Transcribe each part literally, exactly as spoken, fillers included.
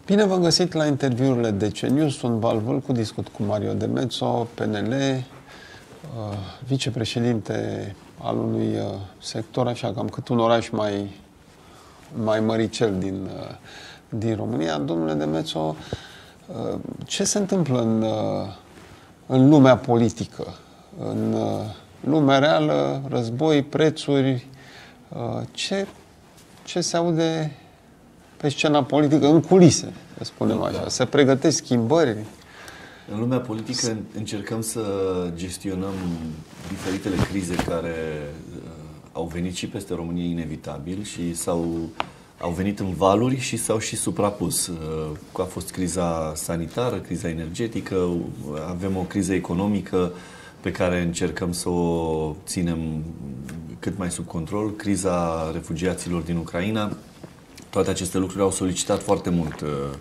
Bine v-am găsit la interviurile D C News. Sunt Val Vâlcu, discut cu Mario Demețo, P N L, vicepreședinte al unui sector, așa cam cât un oraș mai, mai măricel din, din România. Domnule Demețo, ce se întâmplă în, în lumea politică? În lumea reală, război, prețuri, ce, ce se aude pe scena politică, în culise, să spunem așa? Da. Se pregătesc schimbări? În lumea politică încercăm să gestionăm diferitele crize care au venit și peste România inevitabil și s-au au venit în valuri și s-au și suprapus. A fost criza sanitară, criza energetică, avem o criză economică pe care încercăm să o ținem cât mai sub control, criza refugiaților din Ucraina. Toate aceste lucruri au solicitat foarte mult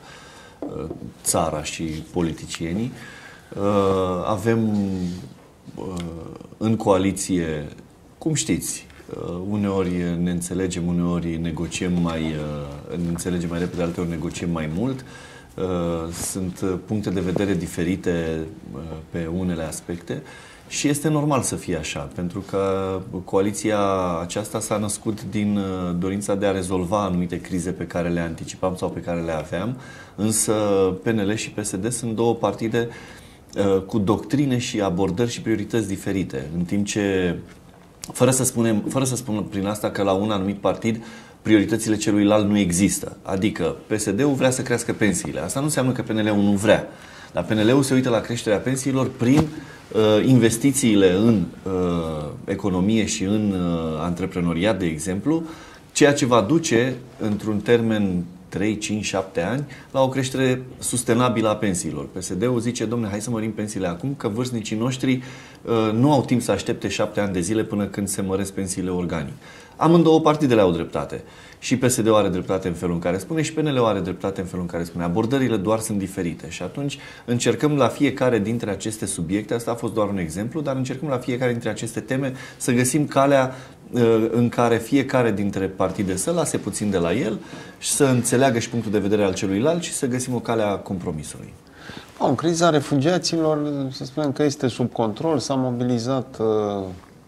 uh, țara și politicienii. Uh, avem uh, în coaliție, cum știți, uh, uneori ne înțelegem, uneori negociem mai, uh, ne înțelegem mai repede, alteori negociem mai mult. Uh, sunt puncte de vedere diferite uh, pe unele aspecte. Și este normal să fie așa, pentru că coaliția aceasta s-a născut din dorința de a rezolva anumite crize pe care le anticipam sau pe care le aveam, însă P N L și P S D sunt două partide uh, cu doctrine și abordări și priorități diferite, în timp ce, fără să spunem, fără să spun prin asta că la un anumit partid prioritățile celuilalt nu există. Adică P S D-ul vrea să crească pensiile. Asta nu înseamnă că P N L-ul nu vrea. Dar P N L-ul se uită la creșterea pensiilor prin uh, investițiile în uh, economie și în uh, antreprenoriat, de exemplu, ceea ce va duce, într-un termen trei, cinci, șapte ani, la o creștere sustenabilă a pensiilor. P S D-ul zice, domne, hai să mărim pensiile acum, că vârstnicii noștri uh, nu au timp să aștepte șapte ani de zile până când se măresc pensiile organic. Amândouă partidele au dreptate. Și P S D-ul are dreptate în felul în care spune și P N L-ul are dreptate în felul în care spune. Abordările doar sunt diferite și atunci încercăm la fiecare dintre aceste subiecte, asta a fost doar un exemplu, dar încercăm la fiecare dintre aceste teme să găsim calea uh, în care fiecare dintre partide să lase puțin de la el și să înțeleagă și punctul de vedere al celuilalt și să găsim o cale a compromisului. În criza refugiaților, să spunem că este sub control, s-a mobilizat uh,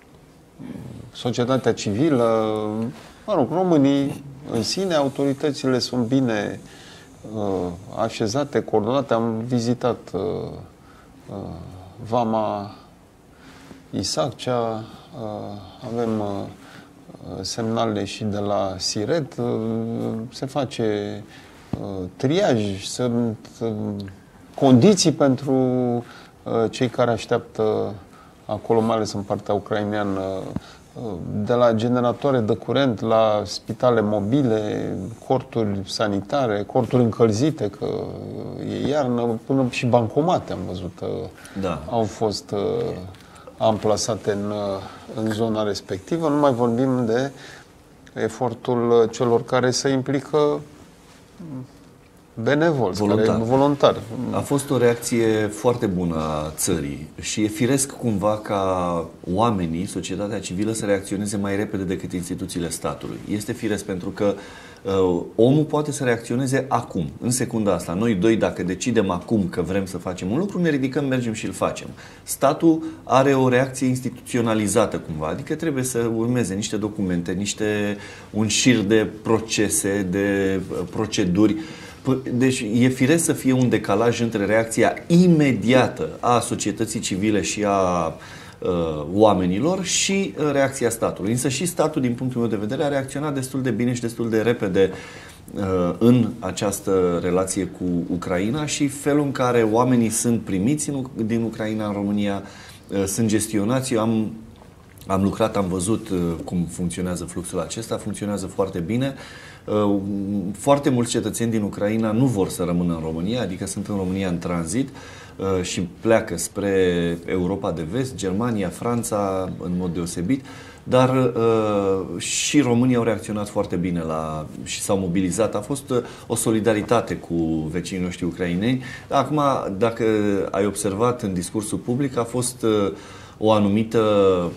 societatea civilă, mă rog, românii în sine, autoritățile sunt bine uh, așezate, coordonate. Am vizitat uh, uh, Vama Isaccea, uh, avem uh, semnale și de la Siret, uh, se face uh, triaj, sunt uh, condiții pentru uh, cei care așteaptă acolo, mai ales în partea ucraineană, de la generatoare de curent, la spitale mobile, corturi sanitare, corturi încălzite, că e iarnă, până și bancomate am văzut, da. au fost amplasate în, în zona respectivă. Nu mai vorbim de efortul celor care se implică benevol, voluntar. voluntar. A fost o reacție foarte bună a țării și e firesc cumva ca oamenii, societatea civilă, să reacționeze mai repede decât instituțiile statului. Este firesc pentru că uh, omul poate să reacționeze acum, în secunda asta. Noi doi, dacă decidem acum că vrem să facem un lucru, ne ridicăm, mergem și îl facem. Statul are o reacție instituționalizată cumva, adică trebuie să urmeze niște documente, niște un șir de procese, de uh, proceduri. Deci e firesc să fie un decalaj între reacția imediată a societății civile și a uh, oamenilor și uh, reacția statului. Însă și statul, din punctul meu de vedere, a reacționat destul de bine și destul de repede uh, în această relație cu Ucraina și felul în care oamenii sunt primiți în, din Ucraina în România, uh, sunt gestionați. Eu am, am lucrat, am văzut uh, cum funcționează fluxul acesta, funcționează foarte bine. Foarte mulți cetățeni din Ucraina nu vor să rămână în România, adică sunt în România în tranzit și pleacă spre Europa de Vest, Germania, Franța, în mod deosebit, dar și românii au reacționat foarte bine la, și s-au mobilizat. A fost o solidaritate cu vecinii noștri ucraineni. Acum, dacă ai observat în discursul public, a fost o anumită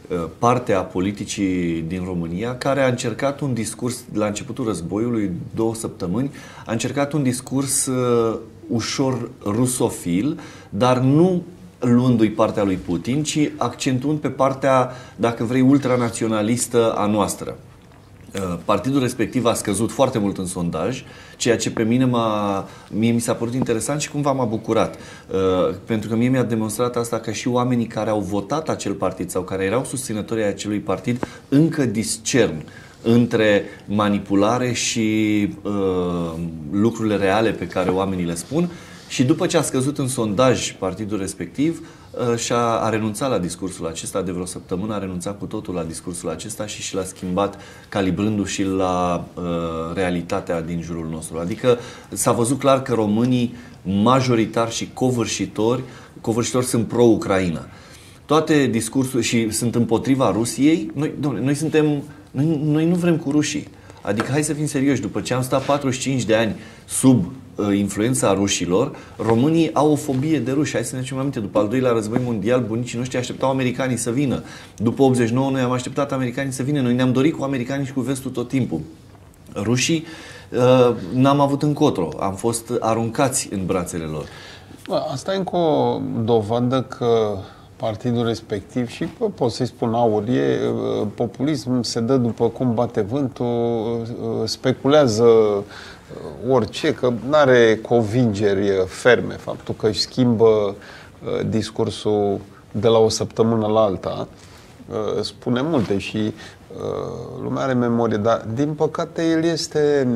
parte a politicii din România care a încercat un discurs, la începutul războiului, două săptămâni, a încercat un discurs uh, ușor rusofil, dar nu luându-i partea lui Putin, ci accentuând pe partea, dacă vrei, ultranaționalistă a noastră. Partidul respectiv a scăzut foarte mult în sondaj, ceea ce pe mine m-a, mie mi s-a părut interesant și cumva m-a bucurat. Pentru că mie mi-a demonstrat asta că și oamenii care au votat acel partid sau care erau susținătorii acelui partid încă discern între manipulare și uh, lucrurile reale pe care oamenii le spun. Și după ce a scăzut în sondaj partidul respectiv, și-a a renunțat la discursul acesta, de vreo săptămână a renunțat cu totul la discursul acesta și și l-a schimbat calibrându-și la uh, realitatea din jurul nostru. Adică s-a văzut clar că românii majoritari și covârșitori, covârșitori sunt pro-Ucraina. Toate discursurile și sunt împotriva Rusiei. Noi, domnule, noi suntem, noi, noi nu vrem cu rușii. Adică hai să fim serioși, după ce am stat patruzeci și cinci de ani sub uh, influența rușilor, românii au o fobie de ruși. Hai să ne ducem aminte, după al doilea război mondial, bunicii noștri așteptau americanii să vină. După optzeci și nouă noi am așteptat americanii să vină. Noi ne-am dorit cu americanii și cu vestul tot timpul. Rușii uh, n-am avut încotro, am fost aruncați în brațele lor. Asta e încă o dovadă că partidul respectiv, și pot să-i spun aur, e populism, se dă după cum bate vântul, speculează orice, că nu are convingeri ferme. Faptul că își schimbă discursul de la o săptămână la alta spune multe și lumea are memorie, dar din păcate el este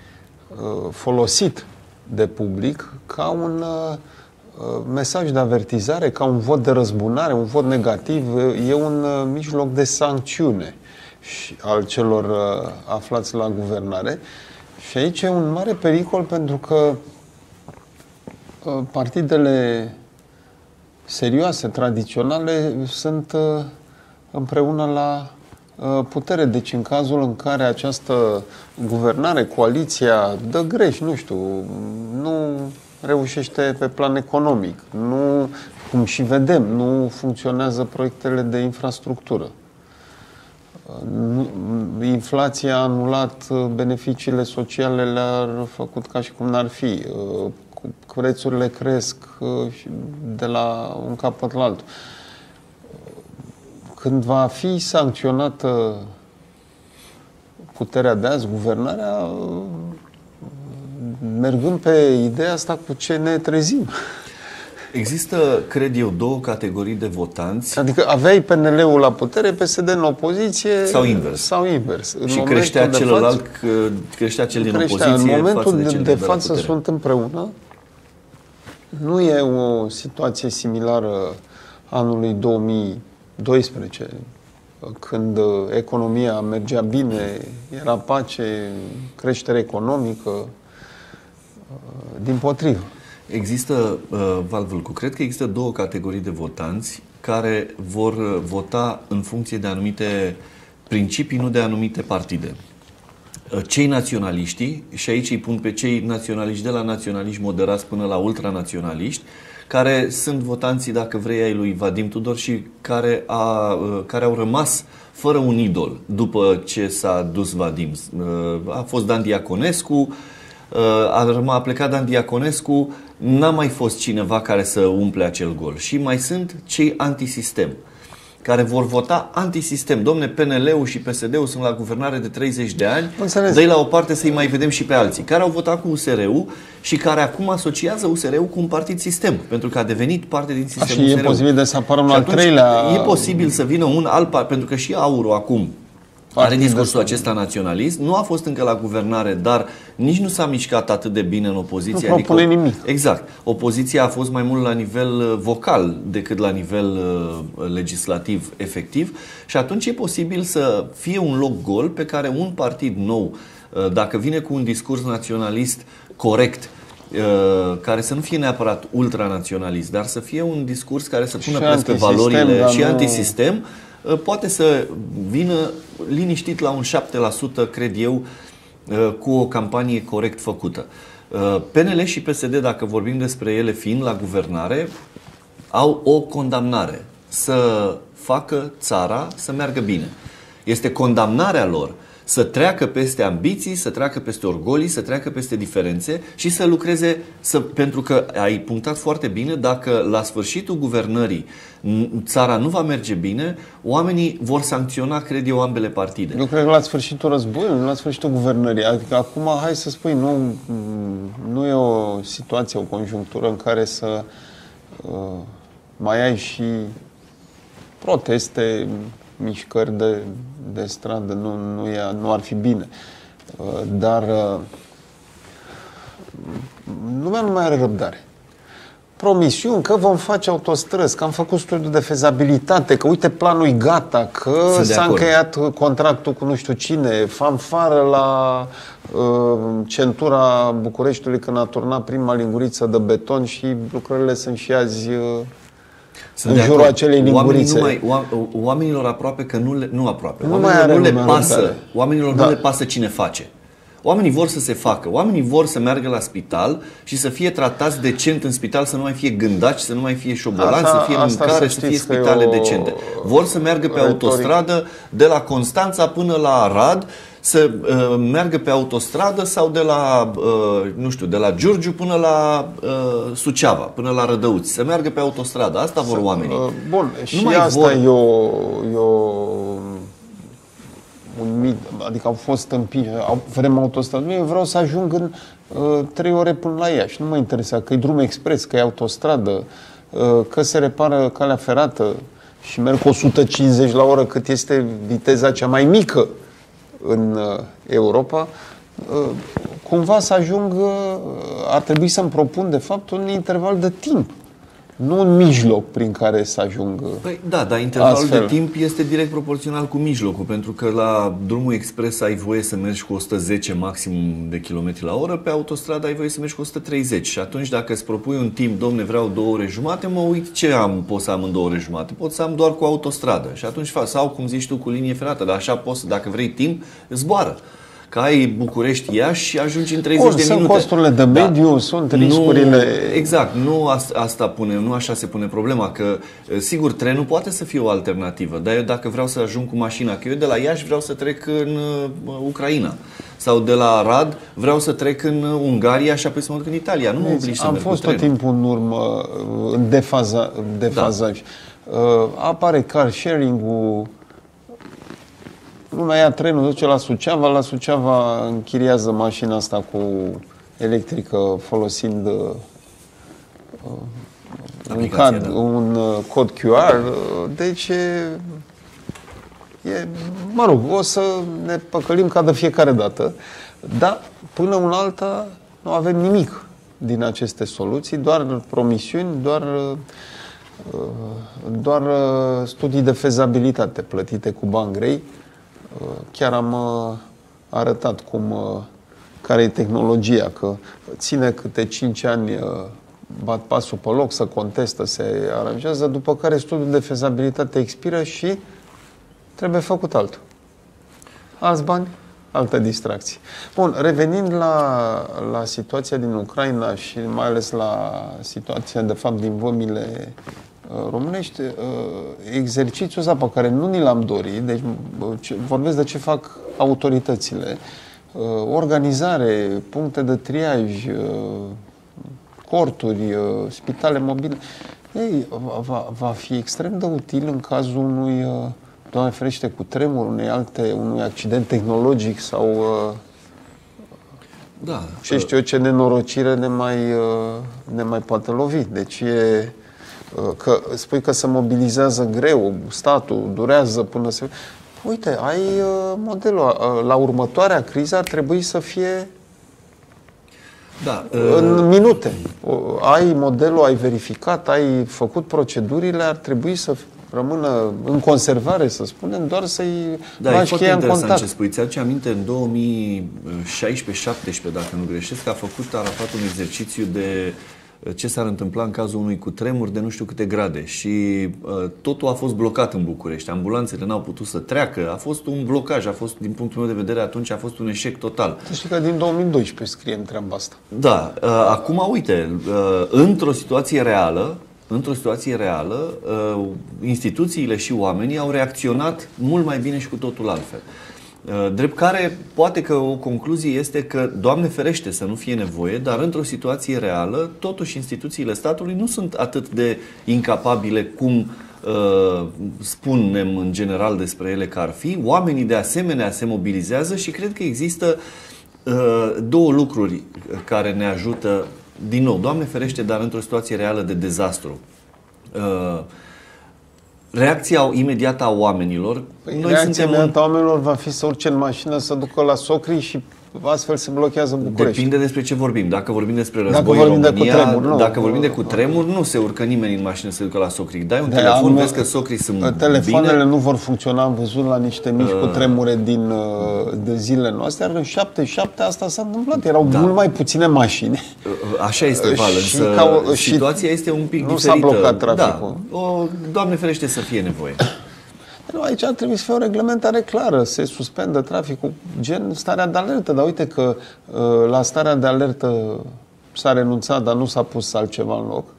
folosit de public ca un mesaj de avertizare, ca un vot de răzbunare, un vot negativ, e un mijloc de sancțiune al celor aflați la guvernare. Și aici e un mare pericol, pentru că partidele serioase, tradiționale, sunt împreună la putere. Deci în cazul în care această guvernare, coaliția, dă greș, nu știu, nu reușește pe plan economic, nu, cum și vedem, nu funcționează proiectele de infrastructură. Inflația a anulat beneficiile sociale, le-a făcut ca și cum n-ar fi. Prețurile cresc de la un capăt la altul. Când va fi sancționată puterea de azi, guvernarea, mergând pe ideea asta, cu ce ne trezim? Există, cred eu, două categorii de votanți. Adică aveai P N L-ul la putere, P S D în opoziție sau invers. Sau invers. În și creștea celălalt, față, creștea cel din creștea. opoziție. În momentul față de, de, de, de față sunt împreună. Nu e o situație similară anului două mii doisprezece, când economia mergea bine, era pace, creștere economică. Dimpotrivă. Există, uh, Val Vâlcu, cred că există două categorii de votanți care vor vota în funcție de anumite principii, nu de anumite partide. Cei naționaliștii, și aici îi pun pe cei naționaliști de la naționaliști moderați până la ultranaționaliști, care sunt votanții, dacă vrei, ai lui Vadim Tudor și care, a, care au rămas fără un idol după ce s-a dus Vadim. A fost Dan Diaconescu, a, rămas, a plecat Dan Diaconescu, n-a mai fost cineva care să umple acel gol. Și mai sunt cei antisistem, care vor vota antisistem. Domne, P N L-ul și P S D-ul sunt la guvernare de treizeci de ani, dă-i la o parte să-i mai vedem și pe alții, care au votat cu U S R-ul și care acum asociază U S R-ul cu un partid sistem, pentru că a devenit parte din sistemul U S R-ul. Și e posibil de să apară un al treilea... E posibil să vină un alt partid, pentru că și Aurul acum are discursul acesta naționalist, nu a fost încă la guvernare, dar nici nu s-a mișcat atât de bine în opoziție. Nu propune adică, nimic. Exact. Opoziția a fost mai mult la nivel vocal decât la nivel uh, legislativ efectiv și atunci e posibil să fie un loc gol pe care un partid nou, uh, dacă vine cu un discurs naționalist corect, Uh, care să nu fie neapărat ultranaționalist, dar să fie un discurs care să pună preț pe valorile și nu... antisistem, uh, poate să vină liniștit la un șapte la sută, cred eu, uh, cu o campanie corect făcută. Uh, P N L și P S D, dacă vorbim despre ele fiind la guvernare, au o condamnare. să facă țara să meargă bine. Este condamnarea lor să treacă peste ambiții, să treacă peste orgolii, să treacă peste diferențe și să lucreze, să, pentru că ai punctat foarte bine, dacă la sfârșitul guvernării țara nu va merge bine, oamenii vor sancționa, cred eu, ambele partide. Eu cred că la sfârșitul războiului, nu la sfârșitul guvernării. Adică acum, hai să spui, nu, nu e o situație, o conjunctură în care să uh, mai ai și proteste, mișcări de, de stradă, nu, nu, e, nu ar fi bine. Dar lumea nu mai are răbdare. Promisiuni că vom face autostrăzi, că am făcut studiul de fezabilitate, că uite planul e gata, că s-a încheiat contractul cu nu știu cine, fanfară la uh, centura Bucureștiului când a turnat prima linguriță de beton și lucrările sunt și azi uh, Sunt în jurul acelei lingurițe. Oamenii nu mai, oamenilor aproape că nu le, nu aproape. Nu oamenilor nu le pasă, răbdare. Oamenilor da. nu le pasă cine face. Oamenii vor să se facă. Oamenii vor să meargă la spital și să fie tratați decent în spital, să nu mai fie gândaci, să nu mai fie șobolani, să fie mâncare, să, să fie spitale decente. Vor să meargă pe retoric. autostradă de la Constanța până la Arad, să uh, meargă pe autostradă sau de la, uh, nu știu, de la Giurgiu până la uh, Suceava, până la Rădăuți. Să meargă pe autostradă. Asta vor oamenii. Uh, bun, și Numai asta vor... e o... E o... un mit, adică au fost împinși, vrem autostradă. Eu vreau să ajung în uh, trei ore până la Iași. Nu mă interesează că e drum expres, că e autostradă, uh, că se repară calea ferată și merg o sută cincizeci la oră, cât este viteza cea mai mică în uh, Europa. Uh, cumva să ajung, uh, ar trebui să-mi propun, de fapt, un interval de timp. Nu un mijloc prin care să ajung. Păi, da, dar intervalul astfel de timp este direct proporțional cu mijlocul, pentru că la drumul expres ai voie să mergi cu o sută zece maximum de kilometri la oră, pe autostradă ai voie să mergi cu o sută treizeci. Și atunci dacă îți propui un timp, domne, vreau două ore jumate, mă uit ce am, pot să am în două ore jumate. Pot să am doar cu autostradă. Și atunci fac, sau cum zici tu, cu linie ferată, dar așa poți, dacă vrei timp, zboară. Că ai București-Iași și ajungi în treizeci Bun, de sunt minute. Sunt costurile de mediu, da. Sunt riscurile... Nu, exact, nu asta pune, nu așa se pune problema, că sigur trenul poate să fie o alternativă, dar eu dacă vreau să ajung cu mașina, că eu de la Iași vreau să trec în uh, Ucraina sau de la Arad vreau să trec în Ungaria și apoi să mă duc în Italia, nu mă oblig să Am merg fost cu tot timpul în urmă, în defaza, defazaj. Da. Uh, apare car sharing-ul. Lumea ia trenul, duce la Suceava, la Suceava închiriază mașina asta cu electrică folosind uh, un, cad, da. un uh, cod Q R. Deci, e, mă rog, o să ne păcălim ca de fiecare dată, dar până una alta nu avem nimic din aceste soluții, doar promisiuni, doar, uh, doar studii de fezabilitate plătite cu bani grei. Chiar am uh, arătat cum, uh, care e tehnologia, că ține câte cinci ani, uh, bat pasul pe loc, să contestă, se aranjează, după care studiul de fezabilitate expiră și trebuie făcut altul. Alți bani, altă distracție. Bun, revenind la, la situația din Ucraina și mai ales la situația, de fapt, din vămile românești, exercițiul ăsta pe care nu ni l-am dorit, deci vorbesc de ce fac autoritățile, organizare, puncte de triaj, corturi, spitale mobile, ei, va, va fi extrem de util în cazul unui, Doamne ferește, cu tremur, unei alte, unui accident tehnologic sau da, ce știu eu, ce nenorocire ne mai, ne mai poate lovi. Deci e că spui că se mobilizează greu, statul durează până se... Uite, ai modelul. La următoarea criză ar trebui să fie da, în minute. Ai modelul, ai verificat, ai făcut procedurile, ar trebui să rămână în conservare, să spunem, doar să-i da, bași cheia în contact. Ce spui. Ți-aduce aminte, în două mii șaisprezece șaptesprezece, dacă nu greșesc, a făcut Arafat un exercițiu de ce s-ar întâmpla în cazul unui cutremur de nu știu câte grade și uh, totul a fost blocat în București. Ambulanțele n-au putut să treacă, a fost un blocaj, a fost, din punctul meu de vedere, atunci a fost un eșec total. Tu știi că din două mii doisprezece scriem treaba asta. Da, uh, acum uite, uh, într-o situație reală, într-o situație reală, instituțiile și oamenii au reacționat mult mai bine și cu totul altfel. Drept care, poate că o concluzie este că, Doamne ferește să nu fie nevoie, dar într-o situație reală, totuși instituțiile statului nu sunt atât de incapabile cum uh, spunem în general despre ele că ar fi. Oamenii de asemenea se mobilizează și cred că există uh, două lucruri care ne ajută, din nou, Doamne ferește, dar într-o situație reală de dezastru. Uh, Reacția imediată a oamenilor. Păi noi reacția imediată a oamenilor va fi să urce în mașină, să ducă la Socri și astfel se blochează București. Depinde despre ce vorbim. Dacă vorbim despre război în România, de cutremur, nu. Dacă vorbim de cutremur, nu se urcă nimeni în mașină să ducă la Socri. Dai un de telefon, am, vezi că Socri sunt telefoanele bine. Nu vor funcționa, am văzut la niște mici uh, cutremure din de zilele noastre, iar în șaptezeci și șapte asta s-a întâmplat. Erau da. mult mai puține mașini. Așa este, Val, însă ca, situația este un pic nu diferită. Nu s-a blocat traficul. Da. O, Doamne ferește să fie nevoie. Nu, aici ar trebui să fie o reglementare clară, se suspendă traficul, gen starea de alertă, dar uite că uh, la starea de alertă s-a renunțat, dar nu s-a pus altceva în loc.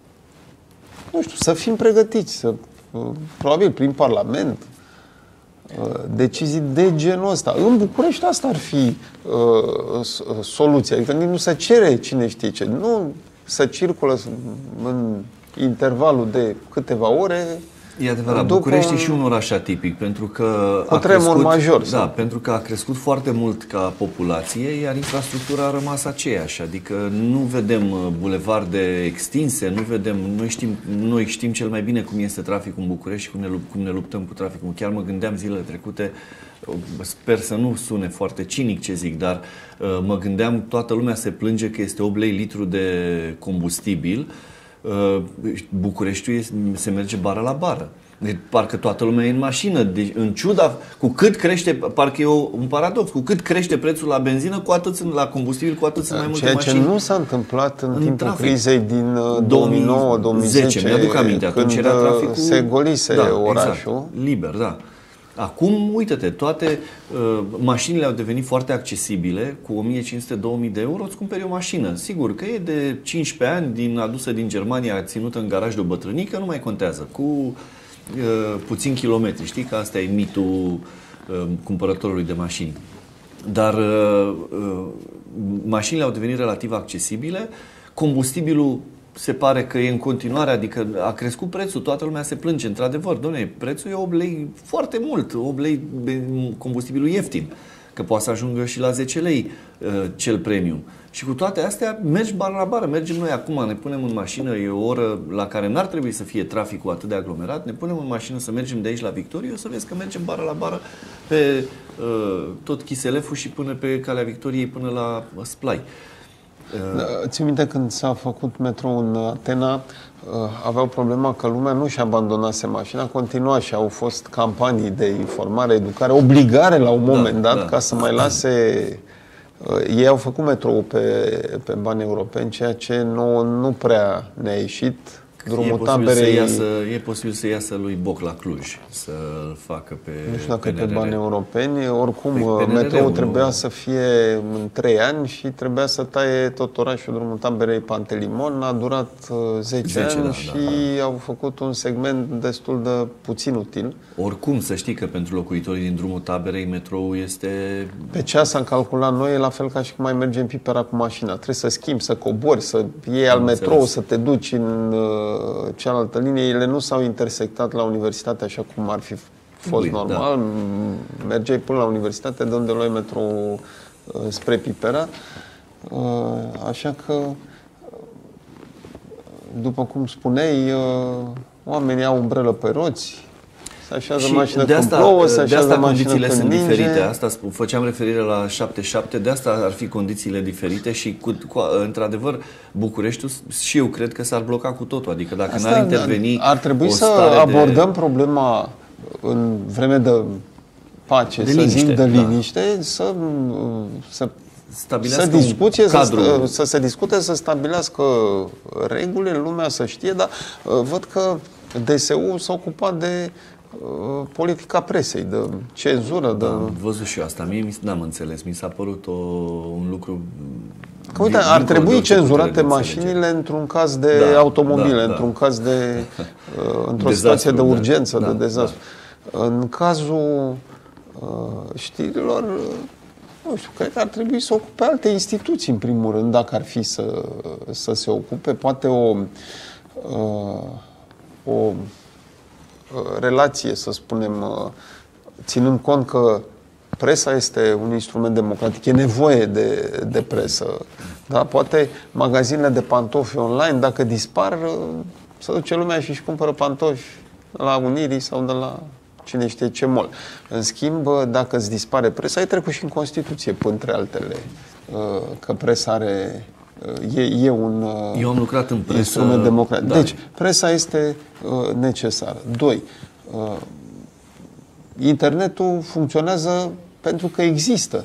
Nu știu, să fim pregătiți, să, uh, probabil prin Parlament, uh, decizii de genul ăsta. În București asta ar fi uh, soluția, adică nici nu se cere cine știe ce, nu să circulă în intervalul de câteva ore. E adevărat, București e și un oraș atipic, pentru că a crescut, major, da, sau? pentru că a crescut foarte mult ca populație, iar infrastructura a rămas aceeași, adică nu vedem bulevarde extinse, nu vedem, noi știm, noi știm cel mai bine cum este traficul în București și cum ne, cum ne luptăm cu traficul. Chiar mă gândeam zilele trecute, sper să nu sune foarte cinic ce zic, dar mă gândeam, toată lumea se plânge că este opt lei litru de combustibil. Bucureștiul se merge bară la bară. Deci, parcă toată lumea e în mașină. Deci, în ciuda, cu cât crește, parcă e un paradox, cu cât crește prețul la benzină, cu atât la combustibil, cu atât sunt mai multe Ceea mașini. Ceea ce nu s-a întâmplat în, în timpul trafic. crizei din două mii nouă două mii zece, mi-aduc aminte, atunci era traficul, se golise da, orașul. Exact, liber, da. Acum, uite-te, toate uh, mașinile au devenit foarte accesibile, cu o mie cinci sute - două mii de euro îți cumperi o mașină. Sigur că e de cincisprezece ani, din, adusă din Germania, ținută în garaj de o bătrânică, nu mai contează, cu uh, puțin kilometri. Știi că asta e mitul uh, cumpărătorului de mașini. Dar uh, uh, mașinile au devenit relativ accesibile, combustibilul se pare că e în continuare, adică a crescut prețul, toată lumea se plânge, într-adevăr, doamne, prețul e opt lei foarte mult, opt lei combustibilul ieftin, că poate să ajungă și la zece lei uh, cel premium. Și cu toate astea mergi bară la bară, mergem noi acum, ne punem în mașină, e o oră la care n-ar trebui să fie traficul atât de aglomerat, ne punem în mașină să mergem de aici la Victoriei, o să vezi că mergem bară la bară pe uh, tot Chiseleful și până pe Calea Victoriei până la Splai. Da, țin minte când s-a făcut metrou în Atena, aveau problema că lumea nu și abandonase mașina, continua și au fost campanii de informare, educare, obligare la un moment da, dat da. ca să mai lase. Ei au făcut metrou pe, pe bani europeni, ceea ce nu, nu prea ne-a ieșit. Drumul e taberei... Iasă, e posibil să iasă lui Boc la Cluj, să-l facă pe Nu știu dacă P N R R. Pe bani europeni. Oricum, metroul trebuia să fie în trei ani și trebuia să taie tot orașul Drumul Taberei Pantelimon. A durat zece ani da, și da, da. au făcut un segment destul de puțin util. Oricum, să știi că pentru locuitorii din Drumul Taberei, metroul este... Pe ceas am calculat noi, la fel ca și cum mai mergem Pipera cu mașina. Trebuie să schimbi, să cobori, să iei al metrou, să te duci în cealaltă linie. Ele nu s-au intersectat la universitate așa cum ar fi fost Bine, normal. Da. Mergeai până la universitate, de unde luai metrou spre Pipera. Așa că, după cum spuneai, oamenii au umbrelă pe roți, se așează și mașină când plouă, se așează de asta mașină condițiile când sunt ninge. diferite. Asta făceam referire la șaptezeci și șapte, de asta ar fi condițiile diferite și cu, cu, într-adevăr Bucureștiul și eu cred că s-ar bloca cu totul. Adică dacă n-ar interveni ar trebui o să stare abordăm de... problema în vreme de pace, de să liniște, zic de da. liniște, să, să să discuție, cadru. să, să se discute, să stabilească regulile, lumea să știe, dar văd că D S U s-a ocupat de politica presei, de cenzură. Da, de... am văzut și eu asta. Mie n-am înțeles. Mi s-a părut o, un lucru Că uite, ar trebui cenzurate mașinile într-un caz de da, automobile, da, într-un da. caz de uh, într-o situație de urgență, da, de da, dezastru. Da. În cazul uh, știrilor, nu știu, cred că ar trebui să ocupe alte instituții, în primul rând, dacă ar fi să, să se ocupe. Poate o, uh, o relație, să spunem, uh, ținând cont că presa este un instrument democratic, e nevoie de, de presă. Da? Poate magazinele de pantofi online, dacă dispar, să duce lumea și își cumpără pantofi de la Unirii sau de la cine știe ce mall. În schimb, dacă îți dispare presa, ai trecut și în Constituție, între altele, că presa are, e, e un Eu am lucrat în presă, instrument democratic. Da. Deci, presa este necesară. Doi, internetul funcționează pentru că există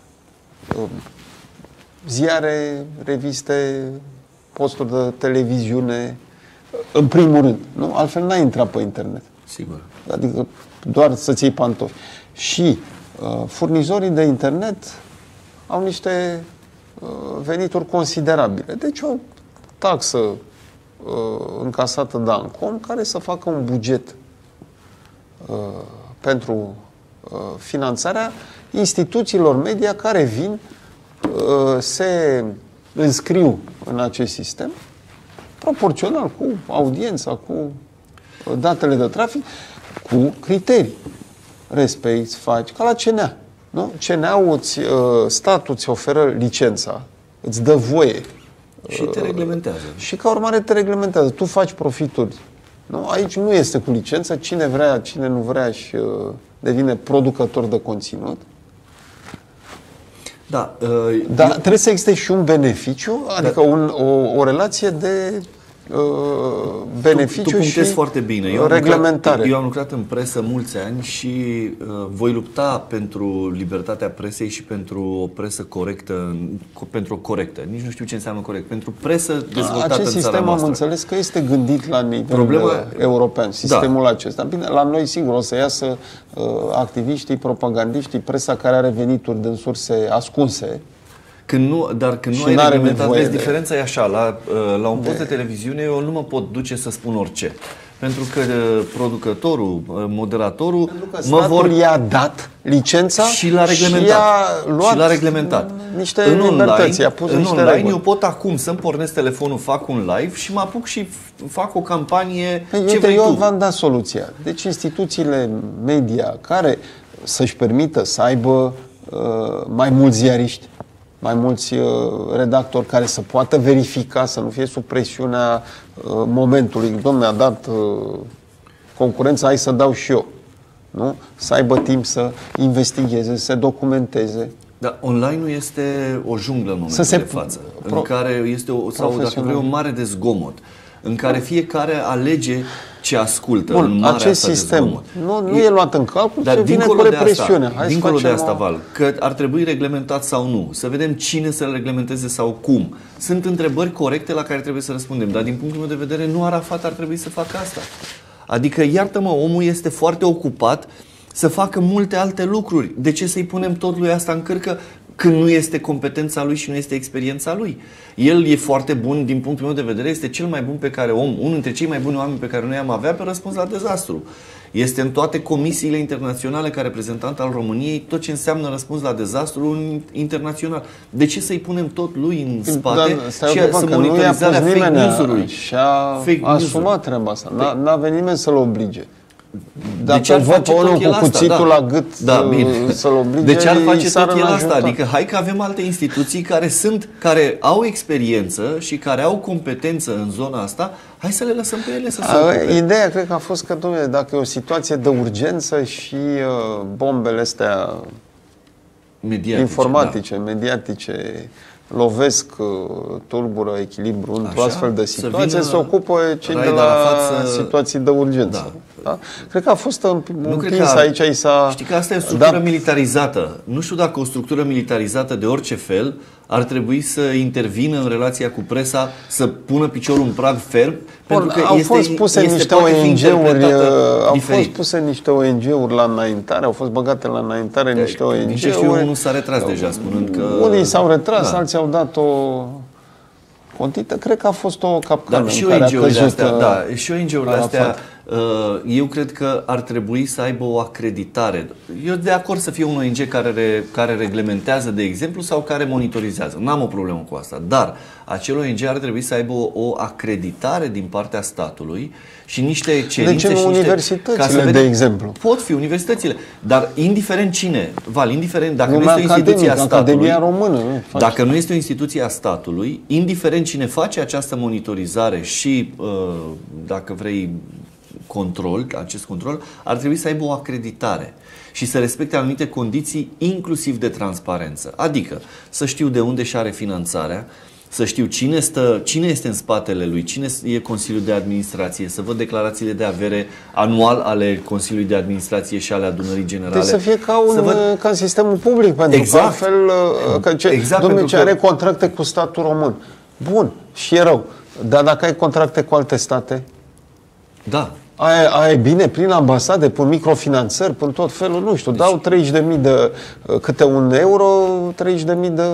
ziare, reviste, posturi de televiziune, în primul rând. Nu? Altfel n-ai intrat pe internet. Sigur. Adică doar să-ți iei pantofi. Și uh, furnizorii de internet au niște uh, venituri considerabile. Deci o taxă uh, încasată de Ancom care să facă un buget uh, pentru uh, finanțarea instituțiilor media care vin, uh, se înscriu în acest sistem, proporțional cu audiența, cu datele de trafic, cu criterii. Respecti, faci, ca la C N A. Nu? C N A-ul, îți, uh, statul îți oferă licența, îți dă voie. Și te reglementează. Uh, și ca urmare te reglementează. Tu faci profituri. Nu? Aici nu este cu licență. Cine vrea, cine nu vrea și uh, devine producător de conținut. Da, uh, Dar eu... trebuie să existe și un beneficiu, adică da. un, o, o relație de uh, beneficiu tu, tu și foarte bine. Eu reglementare. Lucrat, eu am lucrat în presă mulți ani și uh, voi lupta pentru libertatea presei și pentru o presă corectă, pentru o corectă. Nici nu știu ce înseamnă corect. Pentru presă dezvoltată Acest în țara sistem noastră. Am înțeles că este gândit la nivel Problema... european, sistemul da. acesta. Bine, la noi, sigur, o să iasă uh, activiștii, propagandiștii, presa care are venituri din surse ascunse. Când nu, dar când nu ai reglementat, vezi, de... diferența e așa, la, la un post de... de televiziune eu nu mă pot duce să spun orice. Pentru că producătorul, moderatorul mă vor i-a dat licența și l-a reglementat. Și, luat și l-a reglementat. Niște în libertăți, i-a pus în niște online reguli. Eu pot acum să-mi pornesc telefonul, fac un live și mă apuc și fac o campanie. Păi, ce uite, vrei eu tu. v-am dat soluția. Deci instituțiile media care să-și permită să aibă uh, mai mulți ziariști, mai mulți uh, redactori care să poată verifica, să nu fie sub presiunea uh, momentului. Dom'le, a dat uh, concurența, hai să dau și eu. Nu? Să aibă timp să investigheze, să se documenteze. Da, online-ul este o junglă în momentul se... de față, în care este o, sau dacă vrei, o mare de zgomot, în care fiecare alege ce ascultă. Bun, în marea acest sistem nu, nu e, e luat în calcul, dar vine cu represiune. Asta, dincolo de asta, Val, că ar trebui reglementat sau nu, să vedem cine să-l reglementeze sau cum. Sunt întrebări corecte la care trebuie să răspundem, dar din punctul meu de vedere nu Arafat ar trebui să facă asta. Adică, iartă-mă, omul este foarte ocupat să facă multe alte lucruri. De ce să-i punem tot lui asta în cărcă când nu este competența lui și nu este experiența lui? El e foarte bun, din punctul meu de vedere, este cel mai bun pe care om, unul dintre cei mai buni oameni pe care noi am avea pe răspuns la dezastru. Este în toate comisiile internaționale ca reprezentant al României tot ce înseamnă răspuns la dezastru internațional. De ce să-i punem tot lui în spate da, și să monitorizarea fake news-ului? Și-a asumat treaba asta. N-a venit nimeni să-l oblige. Dacă de ce ar face tot el cu cuțitul asta? la gât da, bine. Să-l oblige, de ce ar face tot el asta? Ajutat. Adică hai că avem alte instituții care sunt, care au experiență și care au competență în zona asta, hai să le lăsăm pe ele să se ocupe. Ideea cred că a fost că, dom'le, dacă e o situație de urgență și uh, bombele astea mediatice, informatice, da. mediatice lovesc, tulbură echilibru într-o astfel de situație, se ocupă cei de la să... situații de urgență. Da. Da? Cred că a fost împins că, aici, i s-a... Știi că asta e o structură dat... militarizată. Nu știu dacă o structură militarizată de orice fel ar trebui să intervină în relația cu presa, să pună piciorul în prag ferm, pentru că au este, fost puse este, niște O N G-uri, au diferit. fost puse niște O N G-uri la înaintare, au fost băgate la înaintare de, niște O N G-uri. Din ce știu, unul s-a retras deja, spunând că... Unii s-au retras, da. alții au dat o... contită. Cred că a fost o capcană da, și în care a căzut... Astea, da, și O N G-urile astea, eu cred că ar trebui să aibă o acreditare. Eu de acord să fie un O N G care, re, care reglementează, de exemplu, sau care monitorizează. N-am o problemă cu asta. Dar acel O N G ar trebui să aibă o, o acreditare din partea statului și niște cerințe. De ce nu și universitățile, niște, de vedem, exemplu? Pot fi universitățile. Dar indiferent cine, Val, indiferent, dacă Lumea nu este o instituție a statului, Academia Română, nu? Dacă nu este o instituție a statului, indiferent cine face această monitorizare și, dacă vrei, control, acest control, ar trebui să aibă o acreditare și să respecte anumite condiții, inclusiv de transparență. Adică să știu de unde și are finanțarea, să știu cine, stă, cine este în spatele lui, cine e Consiliul de Administrație, să văd declarațiile de avere anual ale Consiliului de Administrație și ale Adunării Generale. Deci să fie ca, un, văd... ca în sistemul public, pentru exact. că altfel, că ce, exact, domnule, ce că... are contracte cu statul român. Bun, și e rău. Dar dacă ai contracte cu alte state, da. Aia, aia e bine, prin ambasade, prin microfinanțări, prin tot felul, nu știu, deci... dau treizeci de mii de, câte un euro, treizeci de mii de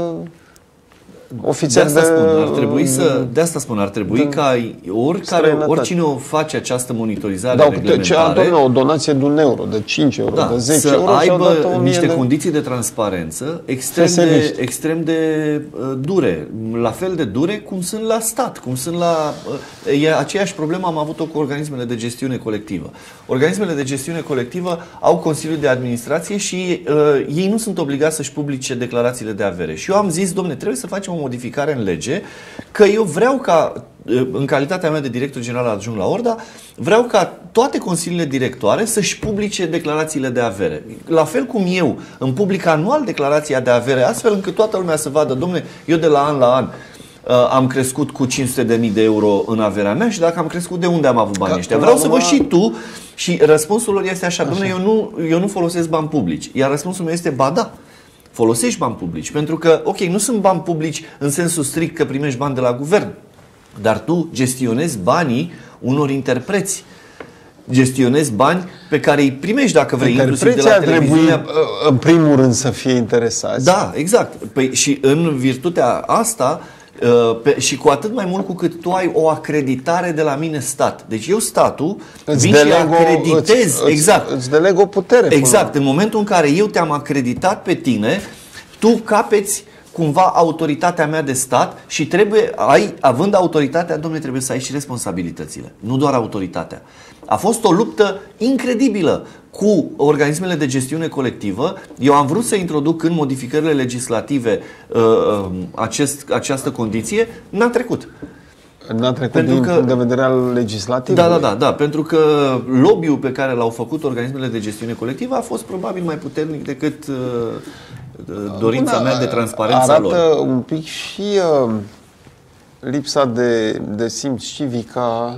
ofițeri de... Asta de... spun, ar trebui să, de asta spun, ar trebui de, ca oricare, oricine o face această monitorizare, dau, reglementare... Ce, o donație de un euro, de cinci euro, da, de zece să euro, aibă niște de... condiții de transparență extrem de, extrem de uh, dure, la fel de dure cum sunt la stat, cum sunt la... Uh, e aceeași problemă am avut-o cu organismele de gestiune colectivă. Organismele de gestiune colectivă au Consiliul de Administrație și uh, ei nu sunt obligați să-și publice declarațiile de avere. Și eu am zis, domne, trebuie să facem o modificare în lege, că eu vreau ca, în calitatea mea de director general adjunct la Orda, vreau ca toate consiliile directoare să-și publice declarațiile de avere. La fel cum eu îmi public anual declarația de avere, astfel încât toată lumea să vadă, domne, eu de la an la an am crescut cu cinci sute de mii de euro în averea mea și dacă am crescut, de unde am avut banii ăștia? Vreau să văd și tu. Și răspunsul lor este așa, domne, eu nu, eu nu folosesc bani publici. Iar răspunsul meu este, ba da, folosești bani publici. Pentru că, ok, nu sunt bani publici în sensul strict că primești bani de la guvern, dar tu gestionezi banii unor interpreți. Gestionezi bani pe care îi primești, dacă vrei, inclusiv de la televiziunea. Trebuie, în primul rând, să fie interesați. Da, exact. Păi, și în virtutea asta, Pe, și cu atât mai mult cu cât tu ai o acreditare de la mine stat. Deci eu, statul, îți vin și acreditez. Îți, exact. Îți deleg o putere. Exact. În momentul în care eu te-am acreditat pe tine, tu capeți cumva autoritatea mea de stat și trebuie, ai, având autoritatea, domnule, trebuie să ai și responsabilitățile. Nu doar autoritatea. A fost o luptă incredibilă cu organismele de gestiune colectivă. Eu am vrut să introduc în modificările legislative uh, acest, această condiție, n-a trecut. N-a trecut pentru din că, punct de vedere al legislativului. Da, da, da, da, pentru că lobby-ul pe care l-au făcut organismele de gestiune colectivă a fost probabil mai puternic decât uh, dorința Bun, mea de transparență arată lor. Arată un pic și uh, lipsa de, de simț civic a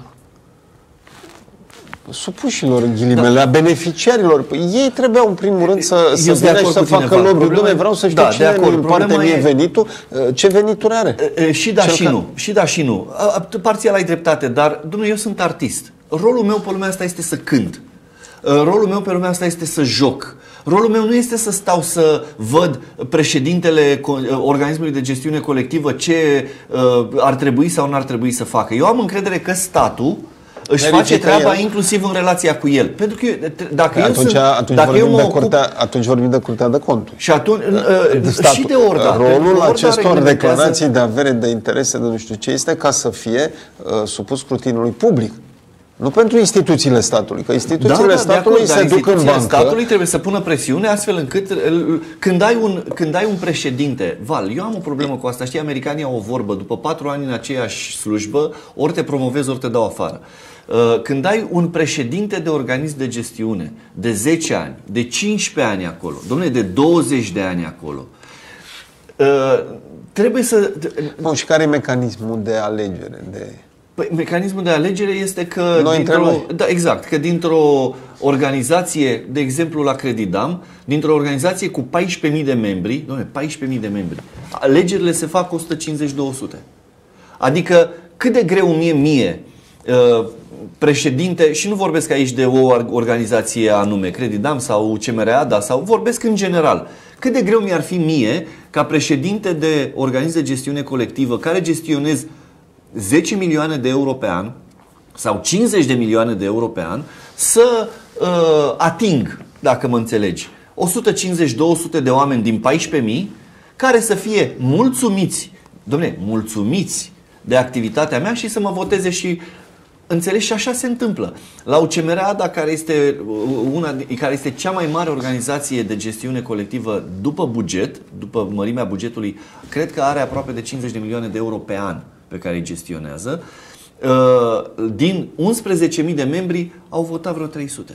supușilor, în ghilimele, da. a beneficiarilor. Păi ei trebuiau, în primul rând, să, să vină și să facă lobby. Dumne, vreau să știu da, cine îmi împarte mie venitul, ce venituri are. Și da și nu. Și da și nu. Parțial ai dreptate, dar, dumne, eu sunt artist. Rolul meu pe lumea asta este să cânt. Rolul meu pe lumea asta este să joc. Rolul meu nu este să stau să văd președintele organismului de gestiune colectivă ce ar trebui sau nu ar trebui să facă. Eu am încredere că statul își Verifică face treaba el. inclusiv în relația cu el. Pentru că eu, dacă eu atunci, sunt, atunci, dacă vorbim eu mă de ocup... curtea, atunci vorbim de Curtea de Conturi. Și atunci uh, și de Orda. Rolul acestor declarații de avere, de interese, de nu știu ce, este ca să fie uh, supus scrutinului public. Nu pentru instituțiile statului, că instituțiile da, da, statului acord, se duc în bancă. Statului trebuie să pună presiune astfel încât când ai, un, când ai un președinte, Val, eu am o problemă cu asta, știi, americanii au o vorbă, după patru ani în aceeași slujbă, ori te promovezi, ori te dau afară. Când ai un președinte de organism de gestiune de zece ani, de cincisprezece ani acolo, dom'le, de douăzeci de ani acolo, trebuie să... Bun, și care e mecanismul de alegere, de... Păi, mecanismul de alegere este că noi dintr-o, da, exact, că dintr-o organizație, de exemplu la Credidam, dintr-o organizație cu paisprezece mii de membri, doamne, paisprezece mii de membri, alegerile se fac o sută cincizeci două sute. Adică cât de greu mie mie președinte, și nu vorbesc aici de o organizație anume, Credidam sau C M R A D A, sau vorbesc în general. Cât de greu mi-ar fi mie, ca președinte de organizație de gestiune colectivă, care gestionez zece milioane de euro pe an sau cincizeci de milioane de euro pe an, să uh, ating, dacă mă înțelegi, o sută cincizeci două sute de oameni din paisprezece mii care să fie mulțumiți, dom'le, mulțumiți de activitatea mea și să mă voteze și înțelegi, și așa se întâmplă. La U C M R A D A, care este, una, care este cea mai mare organizație de gestiune colectivă după buget, după mărimea bugetului, cred că are aproape de cincizeci de milioane de euro pe an pe care îi gestionează. Din unsprezece mii de membri au votat vreo trei sute.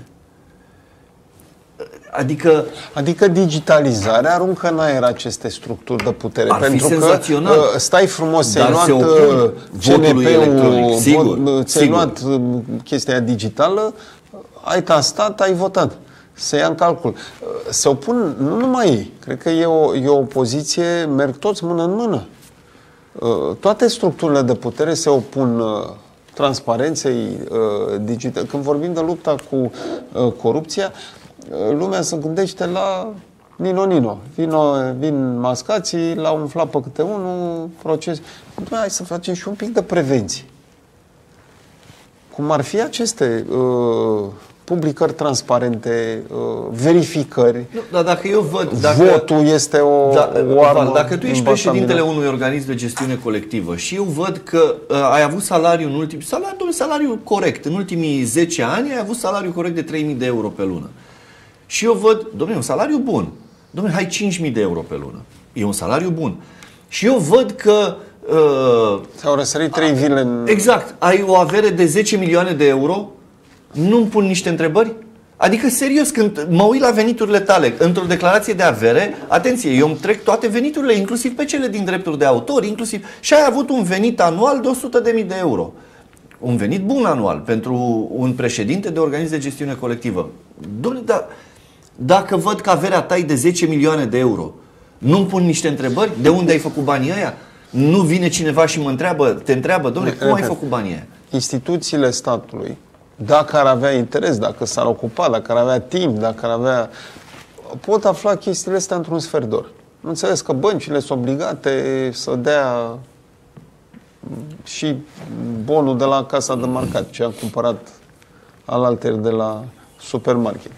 Adică, adică digitalizarea aruncă în aer aceste structuri de putere. Ar pentru fi senzațional. Că stai frumos, ți-ai luat C N P-ul, ți-ai luat chestia digitală, ai tastat, ai votat. Se ia în calcul. Se opun nu numai ei. Cred că e o, e o opoziție, merg toți mână în mână. Toate structurile de putere se opun transparenței digitale. Când vorbim de lupta cu corupția, lumea se gândește la nino-nino. Vino, vin mascații, l-au umflat pe câte unul, proces. Hai să facem și un pic de prevenție. Cum ar fi aceste uh, publicări transparente, uh, verificări. Nu, dar dacă eu văd... Dacă, votul este o, da, o armă. Dacă tu ești președintele unui organism de gestiune colectivă și eu văd că uh, ai avut salariu în ultimii... Salariu, salariu corect. În ultimii zece ani ai avut salariu corect de trei mii de euro pe lună. Și eu văd, dom'le, un salariu bun. Dom'le, hai cinci mii de euro pe lună. E un salariu bun. Și eu văd că... Uh, S-au răsărit trei vile în... Exact. Ai o avere de zece milioane de euro, nu-mi pun niște întrebări? Adică, serios, când mă uit la veniturile tale, într-o declarație de avere, atenție, eu îmi trec toate veniturile, inclusiv pe cele din drepturi de autor, inclusiv... Și ai avut un venit anual de o sută de mii de euro. Un venit bun anual pentru un președinte de organizație de gestiune colectivă. Dom'le, dar... Dacă văd că averea ta e de zece milioane de euro, nu-mi pun niște întrebări? De unde ai făcut banii ăia? Nu vine cineva și mă întreabă, te întreabă, dom'le, cum ai făcut banii ăia? Instituțiile statului, dacă ar avea interes, dacă s-ar ocupa, dacă ar avea timp, dacă ar avea... pot afla chestiile astea într-un sfert de oră. Nu înțeles că băncile sunt obligate să dea și bonul de la casa de marcat, ce am cumpărat alaltăieri de la supermarket.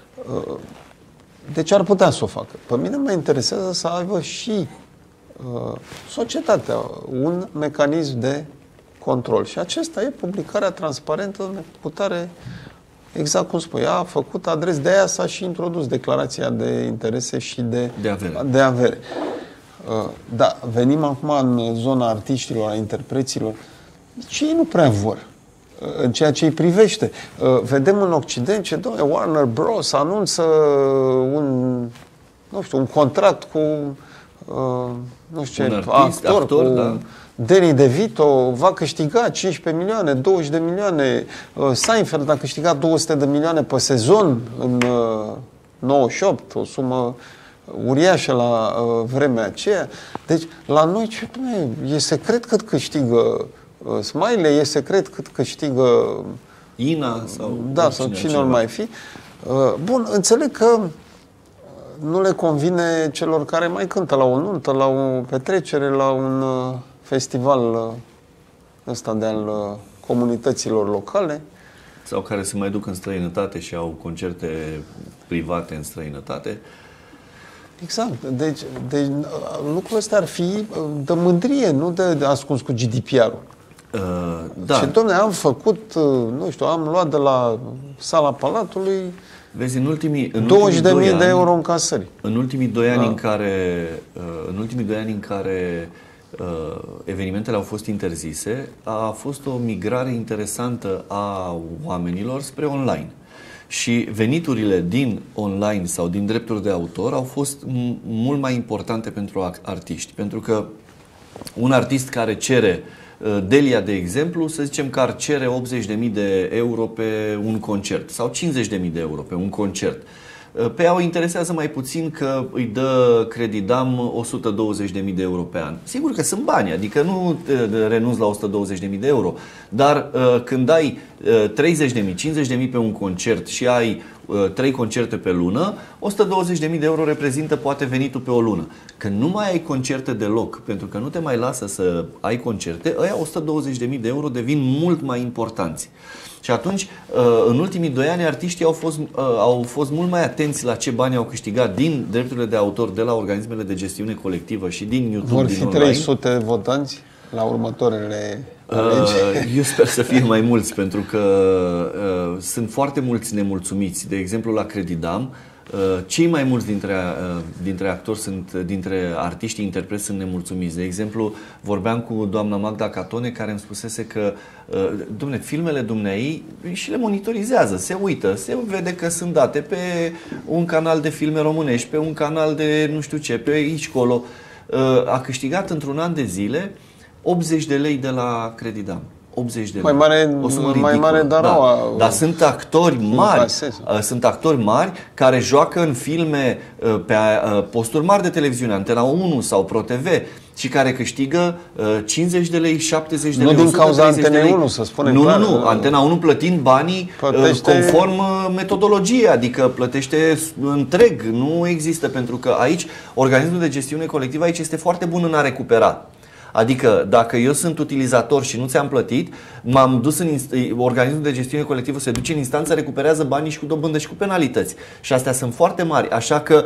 Deci ar putea să o facă. Pe mine mă interesează să aibă și uh, societatea un mecanism de control. Și acesta e publicarea transparentă cu tare, exact cum spui, a făcut adres, de aia s-a și introdus declarația de interese și de, de avere. De avere. Uh, da, venim acum în zona artiștilor, a interpreților. Deci ei nu prea vor în ceea ce îi privește. Vedem în Occident ce, doamne, Warner Bros. Anunță un, nu știu, un contract cu nu știu ce, artist, actor, actor, cu da. Danny DeVito, va câștiga cincisprezece milioane, douăzeci de milioane. Seinfeld a câștigat două sute de milioane pe sezon în nouăzeci și opt, o sumă uriașă la vremea aceea. Deci, la noi, ce, e secret cât câștigă Smiley, e secret cât câștigă Ina sau, da, sau cine ar mai fi. Bun, înțeleg că nu le convine celor care mai cântă la o nuntă, la o petrecere, la un festival ăsta de al comunităților locale. Sau care se mai duc în străinătate și au concerte private în străinătate. Exact. Deci, deci lucrul ăsta ar fi de mândrie, nu de, de ascuns cu G D P R-ul. Uh, da. Și, dom'le, am făcut, nu știu, am luat de la sala Palatului Vezi, în ultimii, în douăzeci de mii ani, de euro în casări. În ultimii doi ani da. în care, în ultimii doi ani în care uh, evenimentele au fost interzise, a fost o migrare interesantă a oamenilor spre online. Și veniturile din online sau din drepturi de autor au fost mult mai importante pentru artiști. Pentru că un artist care cere Delia, de exemplu, să zicem că ar cere optzeci de mii de euro pe un concert sau cincizeci de mii de euro pe un concert. Pe ea o interesează mai puțin că îi dă Credidam o sută douăzeci de mii de euro pe an. Sigur că sunt bani, adică nu renunți la o sută douăzeci de mii de euro, dar când ai treizeci de mii, cincizeci de mii pe un concert și ai trei concerte pe lună, o sută douăzeci de mii de euro reprezintă poate venitul pe o lună. Când nu mai ai concerte deloc, pentru că nu te mai lasă să ai concerte, ăia o sută douăzeci de mii de euro devin mult mai importanți. Și atunci, în ultimii doi ani, artiștii au fost, au fost mult mai atenți la ce bani au câștigat din drepturile de autor de la organismele de gestiune colectivă și din YouTube. Vor din fi online. trei sute votanți la următoarele alegeri? Eu sper să fie mai mulți, pentru că uh, sunt foarte mulți nemulțumiți. De exemplu, la Credidam, uh, cei mai mulți dintre, uh, dintre actori, sunt, dintre artiștii interpreți sunt nemulțumiți. De exemplu, vorbeam cu doamna Magda Catone, care îmi spusese că uh, dom'le, filmele dumneai și le monitorizează, se uită, se vede că sunt date pe un canal de filme românești, pe un canal de nu știu ce, pe aici, colo. Uh, a câștigat într-un an de zile optzeci de lei de la Credidam. optzeci de lei. Mai mare, o sumă mai ridicolă. mare Daraua. Da. Dar sunt actori mari, sunt actori mari care joacă în filme pe posturi mari de televiziune, Antena unu sau ProTV, și care câștigă cincizeci de lei, șaptezeci de lei. Nu din cauza Antenei unu, să spunem Nu, clar. nu, nu. Antena unu plătind banii plătește conform metodologiei, adică plătește întreg. Nu există, pentru că aici organismul de gestiune colectivă aici este foarte bun în a recupera. Adică dacă eu sunt utilizator și nu ți-am plătit, m-am dus în organismul de gestiune colectivă, se duce în instanță, recuperează banii și cu dobândă și cu penalități. Și astea sunt foarte mari, așa că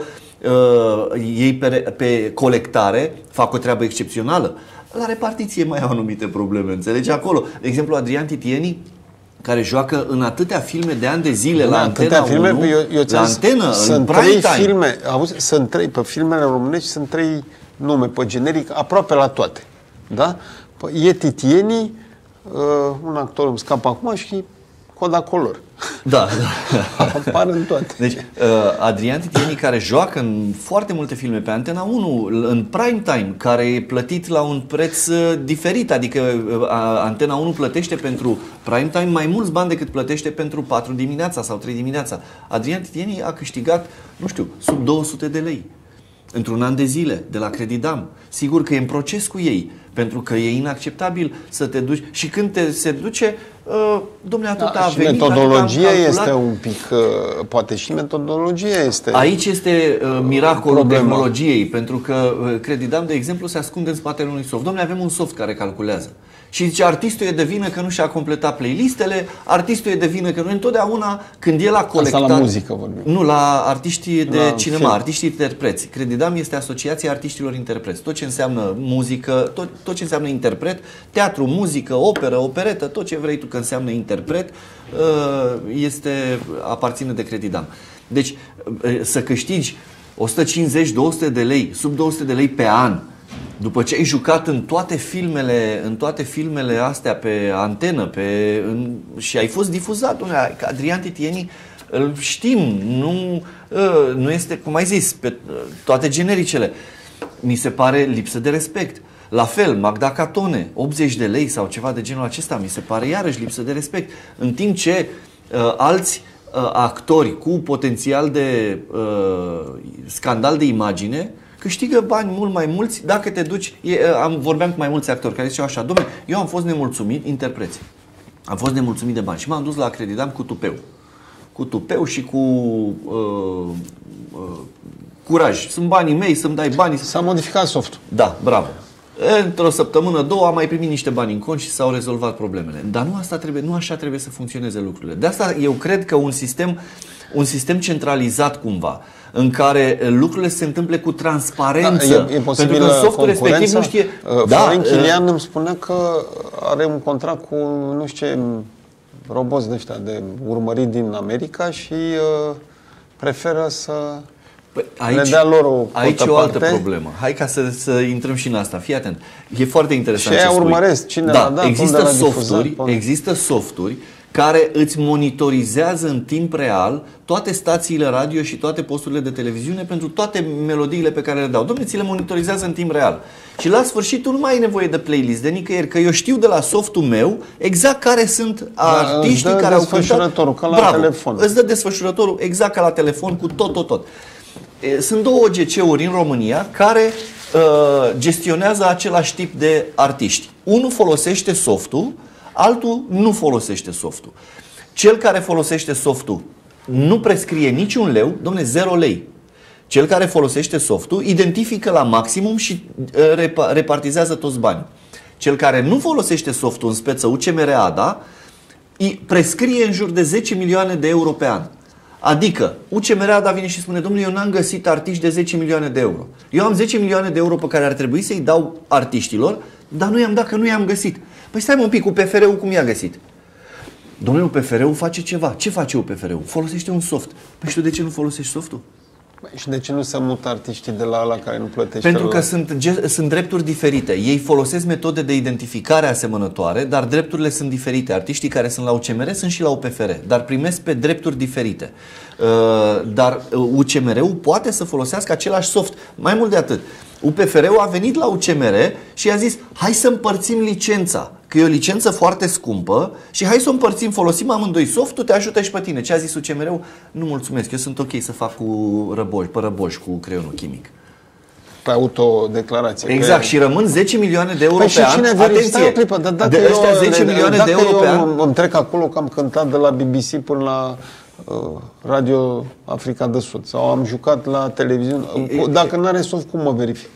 uh, ei pe, pe colectare fac o treabă excepțională. La repartiție mai au anumite probleme, înțelegi? Acolo, de exemplu, Adrian Titieni, care joacă în atâtea filme de ani de zile, la Antena filme, unu, eu, eu la Antenă, sunt în prime trei time. Filme, auzi, sunt trei, pe filmele românești sunt trei nume pe generic, aproape la toate. Da? E Titieni, uh, un actor îmi scapă acum, și Coda Color. Da, da. Apar în toate. Deci, uh, Adrian Titieni, care joacă în foarte multe filme pe Antena unu, în prime time, care e plătit la un preț uh, diferit, adică uh, Antena unu plătește pentru prime time mai mulți bani decât plătește pentru patru dimineața sau trei dimineața. Adrian Titieni a câștigat, nu știu, sub două sute de lei într-un an de zile de la Credidam. Sigur că e în proces cu ei, pentru că e inacceptabil să te duci și când te se duce, uh, domnule, atâta Da, a și venit, metodologia atâta este un pic, uh, poate și metodologia este. Aici este uh, miracolul problema. tehnologiei, pentru că uh, Credidam, de exemplu, se ascunde în spatele unui soft. Domnule, avem un soft care calculează. Și zice, artistul e de vină că nu și-a completat playlistele, artistul e de vină că nu. Întotdeauna când el a colectat... Asta la muzică vorbim. Nu, la artiștii de la cinema, film. artiștii interpreți. Credidam este Asociația Artiștilor Interpreți. Tot ce înseamnă muzică, tot, tot ce înseamnă interpret, teatru, muzică, operă, operetă, tot ce vrei tu că înseamnă interpret, este, aparține de Credidam. Deci, să câștigi o sută cincizeci două sute de lei, sub două sute de lei pe an, după ce ai jucat în toate filmele, în toate filmele astea pe antenă, pe, în, și ai fost difuzat, unde, Adrian Titieni, îl știm, nu, nu este, cum ai zis, pe toate genericele. Mi se pare lipsă de respect. La fel, Magda Catone, optzeci de lei sau ceva de genul acesta, mi se pare iarăși lipsă de respect. În timp ce uh, alți uh, actori cu potențial de uh, scandal de imagine câștigă bani mult mai mulți dacă te duci. E, am, vorbeam cu mai mulți actori care ziceau așa, dom'le, eu am fost nemulțumit, interpreți. Am fost nemulțumit de bani și m-am dus la Credidam cu tupeu. Cu tupeu și cu uh, uh, curaj. Sunt banii mei, să-mi dai banii. S-a modificat softul. Da, bravo. Într-o săptămână, două, am mai primit niște bani în cont și s-au rezolvat problemele. Dar nu, asta trebuie, nu așa trebuie să funcționeze lucrurile. De asta eu cred că un sistem, un sistem centralizat cumva, în care lucrurile se întâmple cu transparență. Da, e, e pentru că în softul respectiv nu știe... Uh, da, Florin Chilian uh, îmi spunea că are un contract cu nu știu ce roboți de ăștia de urmărit din America și uh, preferă să... Păi aici, le dea lor o aici o altă parte. problemă. Hai ca să, să intrăm și în asta. Fii atent. E foarte interesant și ce aia spui. urmăresc cine da, l-a dat, există unde l-a softuri, difuzat, există softuri care îți monitorizează în timp real toate stațiile radio și toate posturile de televiziune pentru toate melodiile pe care le dau. Dom'le, ți le monitorizează în timp real. Și la sfârșit tu nu mai ai nevoie de playlist, de nicăieri, că eu știu de la softul meu exact care sunt artiștii da, care au cântat. Ca la Bravo, telefon. Îți dă desfășurătorul exact ca la telefon, cu tot, tot, tot. Sunt două O G C-uri în România care uh, gestionează același tip de artiști. Unul folosește softul, altul nu folosește softul. Cel care folosește softul nu prescrie niciun leu, domne, zero lei. Cel care folosește softul identifică la maximum și uh, repartizează toți banii. Cel care nu folosește softul în speță U C M R A D A prescrie în jur de zece milioane de euro pe an. Adică U C M R A D A vine și spune: domnule, eu n-am găsit artiști de zece milioane de euro. Eu am zece milioane de euro pe care ar trebui să-i dau artiștilor, dar nu i-am dat, că nu i-am găsit. Păi stai un pic, cu P F R-ul cum i-a găsit? Domnule, U P F R-ul face ceva. Ce face U P F R-ul? Folosește un soft. Păi și tu de ce nu folosești softul? Și de ce nu se mută artiștii de la ăla care nu plătește? Pentru că sunt, sunt drepturi diferite. Ei folosesc metode de identificare asemănătoare, dar drepturile sunt diferite. Artiștii care sunt la U C M R sunt și la U P F R, dar primesc pe drepturi diferite. Dar U C M R-ul poate să folosească același soft. Mai mult de atât, U P F R-ul a venit la U C M R și a zis: hai să împărțim licența, că e o licență foarte scumpă și hai să o împărțim, folosim amândoi softul, te ajută și pe tine. Ce a zis U C M R-ul? Nu, mulțumesc, eu sunt ok să fac cu răboși, pe răboși, cu creionul chimic. Pe autodeclarație. Exact, că... și rămân zece milioane de euro păi pe an. Cine atenție, o clipă, dar dacă de eu, ăștia zece milioane dacă de euro eu pe an. îmi trec acolo că am cântat de la B B C până la uh, Radio Africa de Sud sau am jucat la televiziune, e, dacă nu are soft, cum mă verific?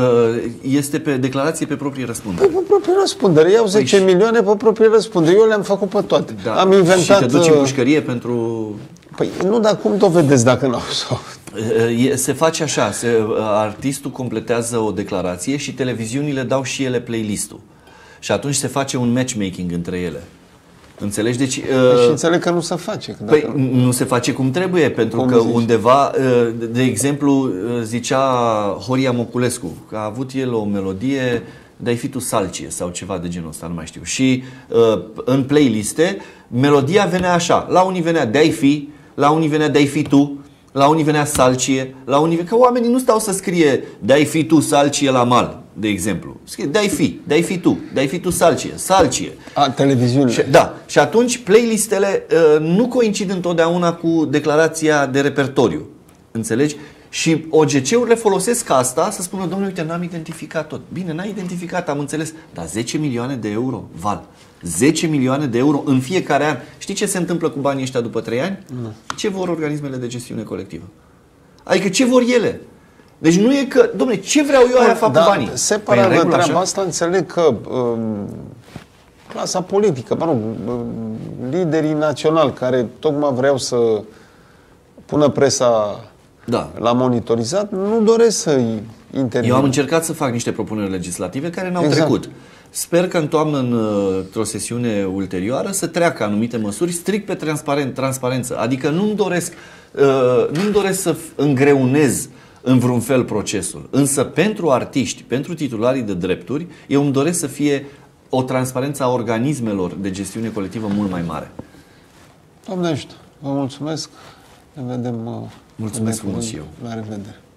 Este pe declarație pe proprie răspundere. Pe proprie răspundere. Iau zece păi milioane pe proprie răspundere. Eu le-am făcut pe toate. Da. Am inventat... Și te duci în pușcărie pentru... Păi nu, dar cum dovedeți dacă n-au soft? Se face așa, se, artistul completează o declarație și televiziunile dau și ele playlist-ul. Și atunci se face un matchmaking între ele. Înțelegi? Deci, uh, și înțeleg că nu se face. Că păi nu... nu se face cum trebuie, pentru cum că zici? Undeva, uh, de exemplu, zicea Horia Moculescu că a avut el o melodie, Dai fi tu salcie sau ceva de genul ăsta, nu mai știu. Și uh, în playliste, melodia venea așa. La unii venea Dai fi, la unii venea Dai fi tu, la unii venea salcie, la unii... Că oamenii nu stau să scrie Dai fi tu salcie la mal, de exemplu. Scrie Dai fi, Dai fi tu, Dai fi tu salcie, salcie. A, televiziune. Și, da. Și atunci playlistele uh, nu coincid întotdeauna cu declarația de repertoriu. Înțelegi? Și O G C-urile folosesc asta să spună: domnule, uite, n-am identificat tot. Bine, n-ai identificat, am înțeles. Dar zece milioane de euro, Val, zece milioane de euro în fiecare an. Știi ce se întâmplă cu banii ăștia după trei ani? Nu. Ce vor organismele de gestiune colectivă? Adică ce vor ele? Deci nu e că, domnule, ce vreau eu, aia fac da, cu banii. Separat de treaba așa? Asta, înțeleg că um, clasa politică, mă rog, liderii naționali care tocmai vreau să pună presa da. la monitorizat, nu doresc să intervină. Eu am încercat să fac niște propuneri legislative care n-au exact. trecut. Sper că în toamnă, într-o sesiune ulterioară, să treacă anumite măsuri strict pe transparent, transparență. Adică nu-mi doresc, uh, nu-mi doresc să îngreunez în vreun fel procesul. Însă pentru artiști, pentru titularii de drepturi, eu îmi doresc să fie o transparență a organismelor de gestiune colectivă mult mai mare. Doamne ajută, vă mulțumesc. Ne vedem. Mulțumesc frumos și eu. La revedere.